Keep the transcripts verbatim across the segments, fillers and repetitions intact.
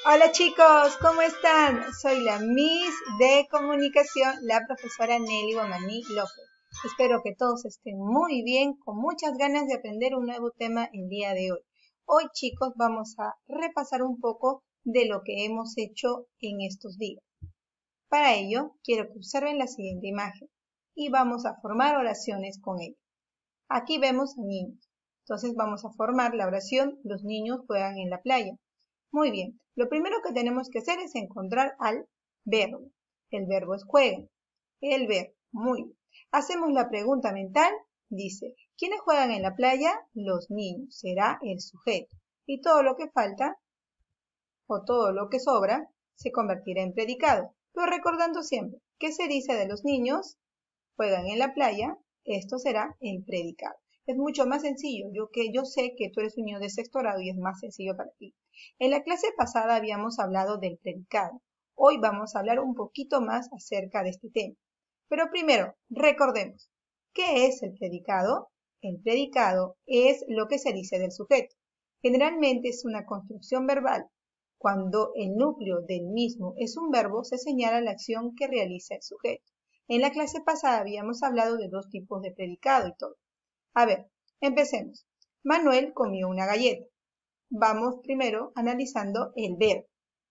Hola chicos, ¿cómo están? Soy la Miss de Comunicación, la profesora Nelly Guamaní López. Espero que todos estén muy bien, con muchas ganas de aprender un nuevo tema el día de hoy. Hoy chicos vamos a repasar un poco de lo que hemos hecho en estos días. Para ello, quiero que observen la siguiente imagen y vamos a formar oraciones con ella. Aquí vemos a niños. Entonces vamos a formar la oración, los niños juegan en la playa. Muy bien, lo primero que tenemos que hacer es encontrar al verbo. El verbo es juegan. El verbo, muy bien. Hacemos la pregunta mental, dice, ¿quiénes juegan en la playa? Los niños, será el sujeto. Y todo lo que falta, o todo lo que sobra, se convertirá en predicado. Pero recordando siempre, ¿qué se dice de los niños? Juegan en la playa, esto será el predicado. Es mucho más sencillo, yo, que, yo sé que tú eres un niño de sexto grado y es más sencillo para ti. En la clase pasada habíamos hablado del predicado. Hoy vamos a hablar un poquito más acerca de este tema. Pero primero, recordemos, ¿qué es el predicado? El predicado es lo que se dice del sujeto. Generalmente es una construcción verbal. Cuando el núcleo del mismo es un verbo, se señala la acción que realiza el sujeto. En la clase pasada habíamos hablado de dos tipos de predicado y todo. A ver, empecemos. Manuel comió una galleta. Vamos primero analizando el verbo.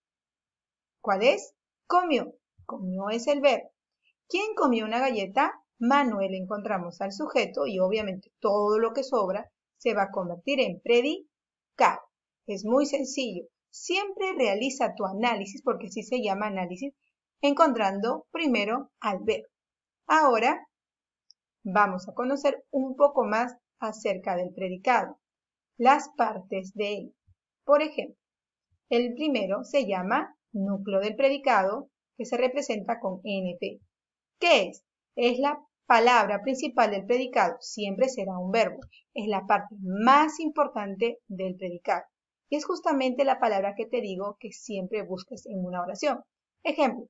¿Cuál es? Comió. Comió es el verbo. ¿Quién comió una galleta? Manuel. Encontramos al sujeto y obviamente todo lo que sobra se va a convertir en predicado. Es muy sencillo. Siempre realiza tu análisis, porque así se llama análisis, encontrando primero al verbo. Ahora vamos a conocer un poco más acerca del predicado, las partes de él. Por ejemplo, el primero se llama núcleo del predicado, que se representa con N P. ¿Qué es? Es la palabra principal del predicado, siempre será un verbo. Es la parte más importante del predicado. Y es justamente la palabra que te digo que siempre busques en una oración. Ejemplo,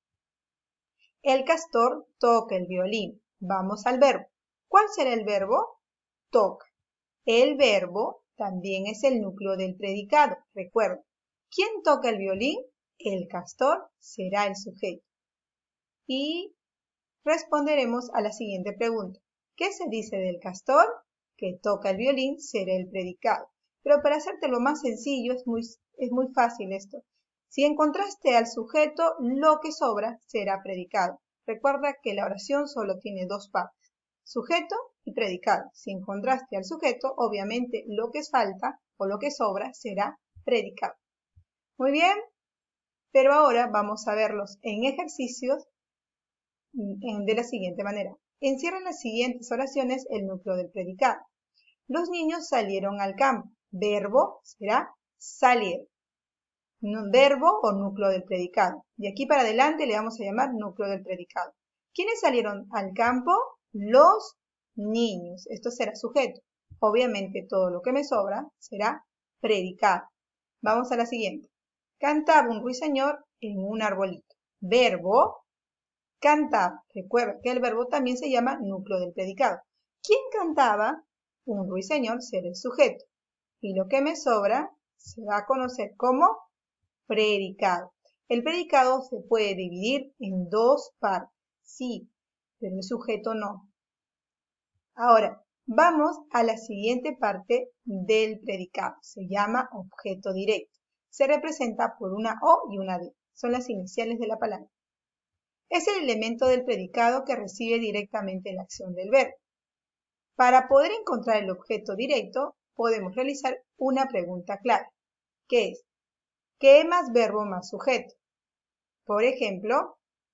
el castor toca el violín. Vamos al verbo. ¿Cuál será el verbo? Toca. El verbo también es el núcleo del predicado. Recuerda, ¿quién toca el violín? El castor será el sujeto. Y responderemos a la siguiente pregunta. ¿Qué se dice del castor? Que toca el violín será el predicado. Pero para hacértelo más sencillo, es muy, es muy fácil esto. Si encontraste al sujeto, lo que sobra será predicado. Recuerda que la oración solo tiene dos partes, sujeto y predicado. Si encontraste al sujeto, obviamente lo que falta o lo que sobra será predicado. Muy bien, pero ahora vamos a verlos en ejercicios de la siguiente manera. Encierran las siguientes oraciones el núcleo del predicado. Los niños salieron al campo. Verbo será salir. Verbo o núcleo del predicado. De aquí para adelante le vamos a llamar núcleo del predicado. ¿Quiénes salieron al campo? Los niños. Esto será sujeto. Obviamente todo lo que me sobra será predicado. Vamos a la siguiente. Cantaba un ruiseñor en un arbolito. Verbo, cantaba. Recuerda que el verbo también se llama núcleo del predicado. ¿Quién cantaba? Un ruiseñor será el sujeto. Y lo que me sobra se va a conocer como predicado. El predicado se puede dividir en dos partes, sí, pero el sujeto no. Ahora, vamos a la siguiente parte del predicado. Se llama objeto directo. Se representa por una O y una D. Son las iniciales de la palabra. Es el elemento del predicado que recibe directamente la acción del verbo. Para poder encontrar el objeto directo, podemos realizar una pregunta clave, que es, ¿qué más verbo más sujeto? Por ejemplo,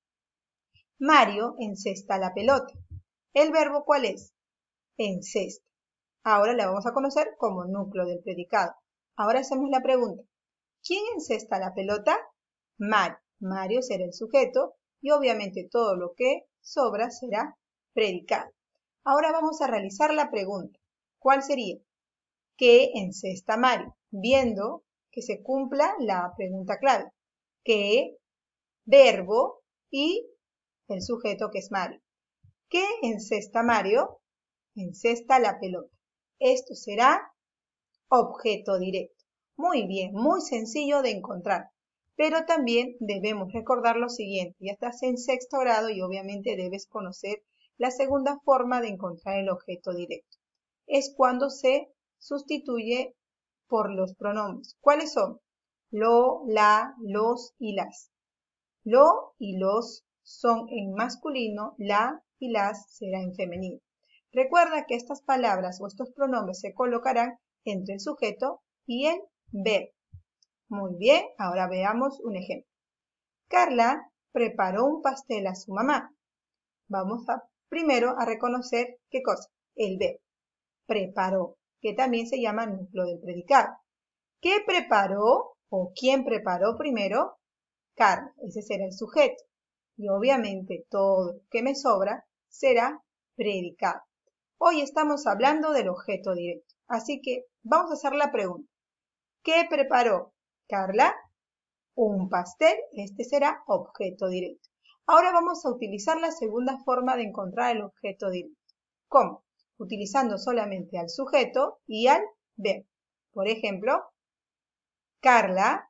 Mario encesta la pelota. ¿El verbo cuál es? Encesta. Ahora la vamos a conocer como núcleo del predicado. Ahora hacemos la pregunta, ¿quién encesta la pelota? Mario. Mario será el sujeto y obviamente todo lo que sobra será predicado. Ahora vamos a realizar la pregunta. ¿Cuál sería? ¿Qué encesta Mario? Viendo que se cumpla la pregunta clave. ¿Qué verbo y el sujeto que es Mario? ¿Qué encesta Mario? Encesta la pelota. Esto será objeto directo. Muy bien, muy sencillo de encontrar. Pero también debemos recordar lo siguiente, ya estás en sexto grado y obviamente debes conocer la segunda forma de encontrar el objeto directo. Es cuando se sustituye por los pronombres. ¿Cuáles son? Lo, la, los y las. Lo y los son en masculino, la y las será en femenino. Recuerda que estas palabras o estos pronombres se colocarán entre el sujeto y el verbo. Muy bien, ahora veamos un ejemplo. Carla preparó un pastel a su mamá. Vamos a, primero a reconocer qué cosa, el verbo. Preparó, que también se llama núcleo del predicado. ¿Qué preparó o quién preparó primero? Carla, ese será el sujeto. Y obviamente todo lo que me sobra será predicado. Hoy estamos hablando del objeto directo, así que vamos a hacer la pregunta. ¿Qué preparó Carla? Un pastel, este será objeto directo. Ahora vamos a utilizar la segunda forma de encontrar el objeto directo. ¿Cómo? Utilizando solamente al sujeto y al verbo. Por ejemplo, Carla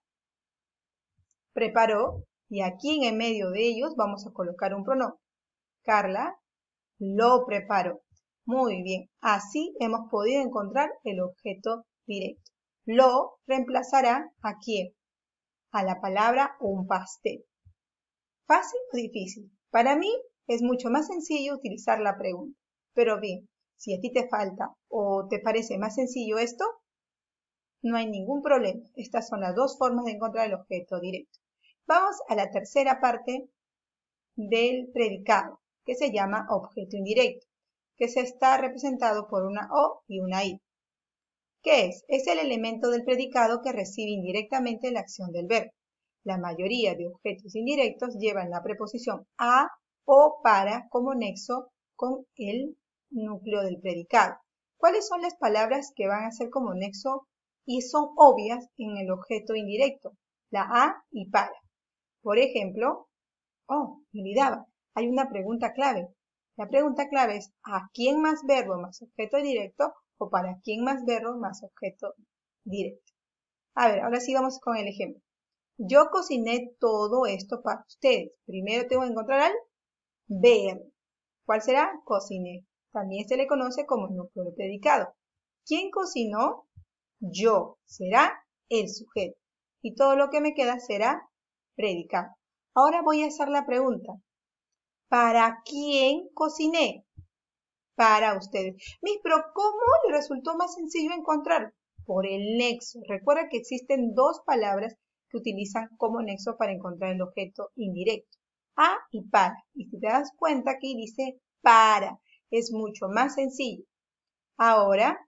preparó, y aquí en el medio de ellos vamos a colocar un pronombre. Carla lo preparó. Muy bien, así hemos podido encontrar el objeto directo. Lo reemplazará ¿a quién? A la palabra un pastel. ¿Fácil o difícil? Para mí es mucho más sencillo utilizar la pregunta. Pero bien, si a ti te falta o te parece más sencillo esto, no hay ningún problema. Estas son las dos formas de encontrar el objeto directo. Vamos a la tercera parte del predicado, que se llama objeto indirecto, que se está representado por una O y una I. ¿Qué es? Es el elemento del predicado que recibe indirectamente la acción del verbo. La mayoría de objetos indirectos llevan la preposición a o para como nexo con el núcleo del predicado. ¿Cuáles son las palabras que van a ser como nexo y son obvias en el objeto indirecto? La a y para. Por ejemplo, oh, me olvidaba, hay una pregunta clave. La pregunta clave es ¿a quién más verbo más objeto directo o para quién más verbo más objeto directo? A ver, ahora sí vamos con el ejemplo. Yo cociné todo esto para ustedes. Primero tengo que encontrar al verbo. ¿Cuál será? Cociné. También se le conoce como núcleo de predicado. ¿Quién cocinó? Yo. Será el sujeto. Y todo lo que me queda será predicado. Ahora voy a hacer la pregunta. ¿Para quién cociné? Para ustedes. Mis, pero ¿cómo le resultó más sencillo encontrar? Por el nexo. Recuerda que existen dos palabras que utilizan como nexo para encontrar el objeto indirecto. A y para. Y si te das cuenta aquí dice para. Es mucho más sencillo. Ahora,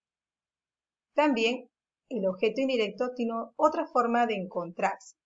también el objeto indirecto tiene otra forma de encontrarse.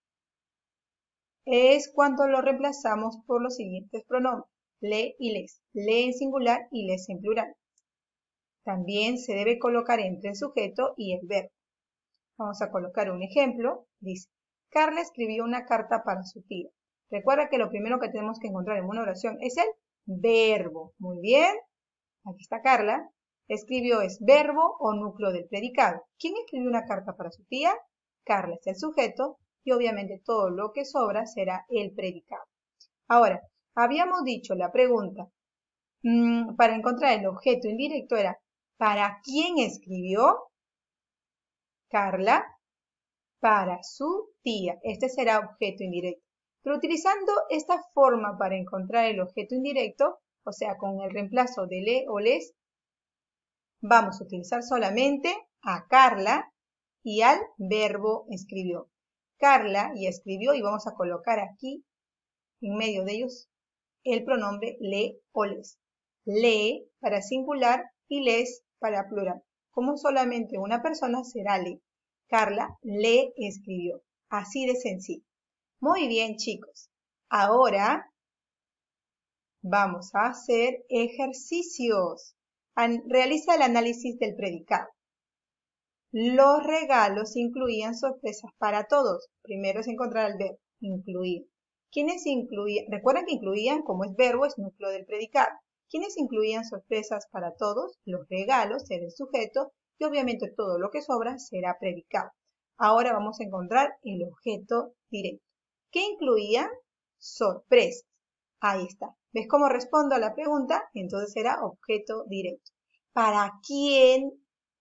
Es cuando lo reemplazamos por los siguientes pronombres. Le y les. Le en singular y les en plural. También se debe colocar entre el sujeto y el verbo. Vamos a colocar un ejemplo. Dice, Carla escribió una carta para su tía. Recuerda que lo primero que tenemos que encontrar en una oración es el verbo. Muy bien. Aquí está Carla. Escribió es verbo o núcleo del predicado. ¿Quién escribió una carta para su tía? Carla es el sujeto y obviamente todo lo que sobra será el predicado. Ahora, habíamos dicho la pregunta mmm, para encontrar el objeto indirecto era ¿para quién escribió? Carla, para su tía. Este será objeto indirecto. Pero utilizando esta forma para encontrar el objeto indirecto, o sea, con el reemplazo de le o les, vamos a utilizar solamente a Carla y al verbo escribió. Carla y escribió y vamos a colocar aquí en medio de ellos el pronombre le o les. Le para singular y les para plural. Como solamente una persona será le. Carla le escribió. Así de sencillo. Muy bien, chicos. Ahora vamos a hacer ejercicios. Realiza el análisis del predicado. Los regalos incluían sorpresas para todos. Primero es encontrar el verbo, incluir. ¿Quiénes incluían? Recuerden que incluían, como es verbo, es núcleo del predicado. ¿Quiénes incluían sorpresas para todos? Los regalos, será el sujeto, y obviamente todo lo que sobra será predicado. Ahora vamos a encontrar el objeto directo. ¿Qué incluía? Sorpresas. Ahí está. ¿Ves cómo respondo a la pregunta? Entonces era objeto directo. ¿Para quién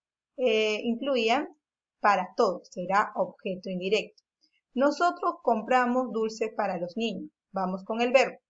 eh, incluía? Para todos. Será objeto indirecto. Nosotros compramos dulces para los niños. Vamos con el verbo.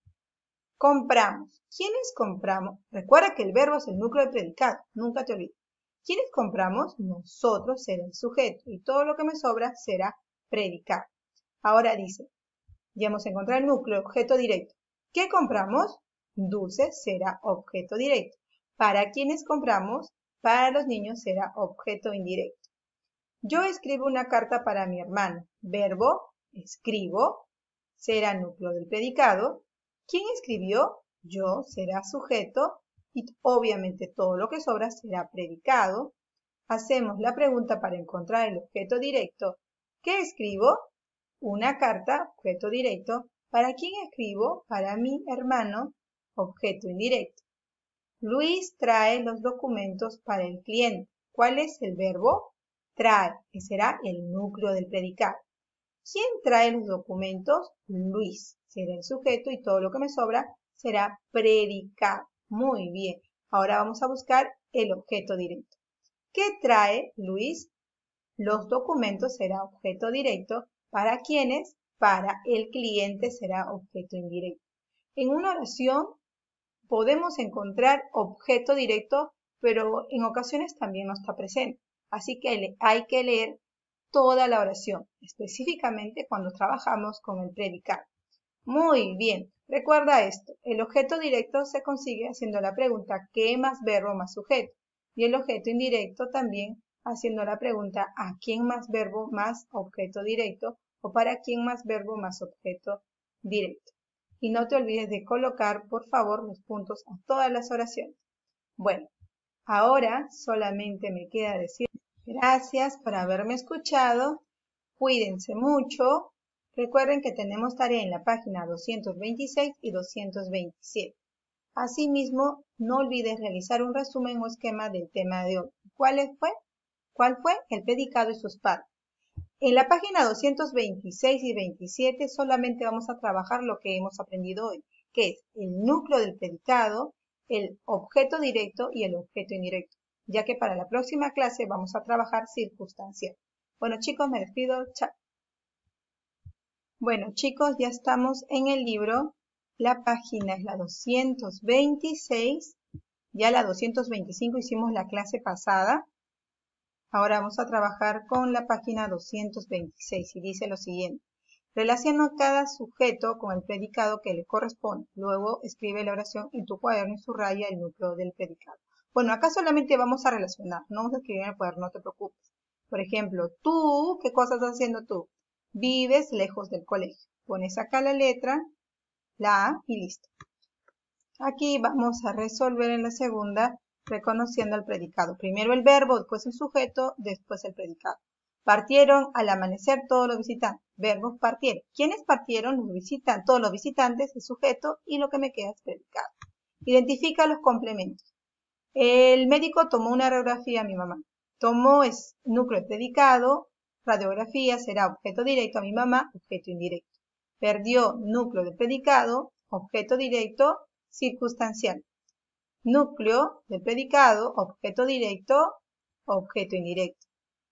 Compramos. ¿Quiénes compramos? Recuerda que el verbo es el núcleo del predicado. Nunca te olvides. ¿Quiénes compramos? Nosotros será el sujeto. Y todo lo que me sobra será predicado. Ahora dice, ya hemos encontrado el núcleo, objeto directo. ¿Qué compramos? Dulces será objeto directo. ¿Para quiénes compramos? Para los niños será objeto indirecto. Yo escribo una carta para mi hermano. Verbo, escribo, será núcleo del predicado. ¿Quién escribió? Yo será sujeto y obviamente todo lo que sobra será predicado. Hacemos la pregunta para encontrar el objeto directo. ¿Qué escribo? Una carta, objeto directo. ¿Para quién escribo? Para mi hermano, objeto indirecto. Luis trae los documentos para el cliente. ¿Cuál es el verbo? Trae, que será el núcleo del predicado. ¿Quién trae los documentos? Luis. Será el sujeto y todo lo que me sobra será predicado. Muy bien. Ahora vamos a buscar el objeto directo. ¿Qué trae Luis? Los documentos será objeto directo. ¿Para quiénes? Para el cliente será objeto indirecto. En una oración podemos encontrar objeto directo, pero en ocasiones también no está presente. Así que hay que leer toda la oración, específicamente cuando trabajamos con el predicado. Muy bien, recuerda esto. El objeto directo se consigue haciendo la pregunta ¿qué más verbo más sujeto? Y el objeto indirecto también haciendo la pregunta ¿a quién más verbo más objeto directo? O para quién más verbo más objeto directo. Y no te olvides de colocar, por favor, los puntos a todas las oraciones. Bueno, ahora solamente me queda decir gracias por haberme escuchado. Cuídense mucho. Recuerden que tenemos tarea en la página doscientos veintiséis y doscientos veintisiete. Asimismo, no olvides realizar un resumen o esquema del tema de hoy. ¿Cuál fue? ¿Cuál fue? El predicado y sus partes. En la página doscientos veintiséis y veintisiete solamente vamos a trabajar lo que hemos aprendido hoy, que es el núcleo del predicado, el objeto directo y el objeto indirecto, ya que para la próxima clase vamos a trabajar circunstancial. Bueno chicos, me despido. Chao. Bueno chicos, ya estamos en el libro. La página es la doscientos veintiséis. Ya la doscientos veinticinco hicimos la clase pasada. Ahora vamos a trabajar con la página doscientos veintiséis y dice lo siguiente. Relaciona cada sujeto con el predicado que le corresponde. Luego escribe la oración en tu cuaderno y subraya el núcleo del predicado. Bueno, acá solamente vamos a relacionar, no vamos a escribir en el cuaderno, no te preocupes. Por ejemplo, tú, ¿qué cosa estás haciendo tú? Vives lejos del colegio. Pones acá la letra, la A y listo. Aquí vamos a resolver en la segunda reconociendo el predicado. Primero el verbo, después el sujeto, después el predicado. Partieron al amanecer todos los visitantes. Verbos partieron. ¿Quiénes partieron? Los visitantes, todos los visitantes, el sujeto y lo que me queda es predicado. Identifica los complementos. El médico tomó una radiografía a mi mamá. Tomó es núcleo de predicado, radiografía será objeto directo a mi mamá, objeto indirecto. Perdió núcleo de predicado, objeto directo, circunstancial. Núcleo del predicado, objeto directo, objeto indirecto.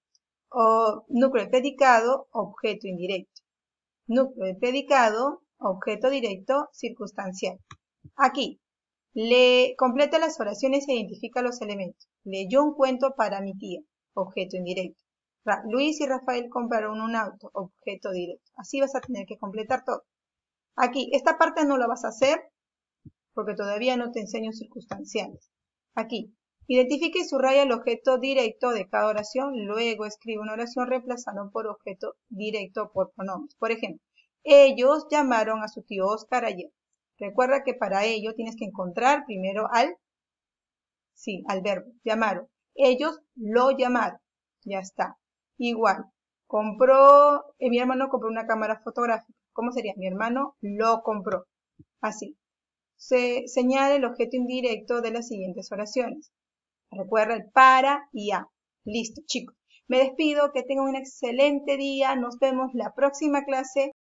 O, núcleo del predicado, objeto indirecto. Núcleo del predicado, objeto directo, circunstancial. Aquí, le completa las oraciones e identifica los elementos. Leyó un cuento para mi tía, objeto indirecto. Ra Luis y Rafael compraron un auto, objeto directo. Así vas a tener que completar todo. Aquí, esta parte no la vas a hacer porque todavía no te enseño circunstanciales. Aquí, identifique y subraya el objeto directo de cada oración, luego escribe una oración reemplazando por objeto directo por pronombres. Por ejemplo, ellos llamaron a su tío Oscar ayer. Recuerda que para ello tienes que encontrar primero al, sí, al verbo, llamaron. Ellos lo llamaron, ya está. Igual, compró, eh, mi hermano compró una cámara fotográfica. ¿Cómo sería? Mi hermano lo compró. Así. Se señala el objeto indirecto de las siguientes oraciones. Recuerda el para y a. Listo, chicos. Me despido, que tengan un excelente día, nos vemos la próxima clase.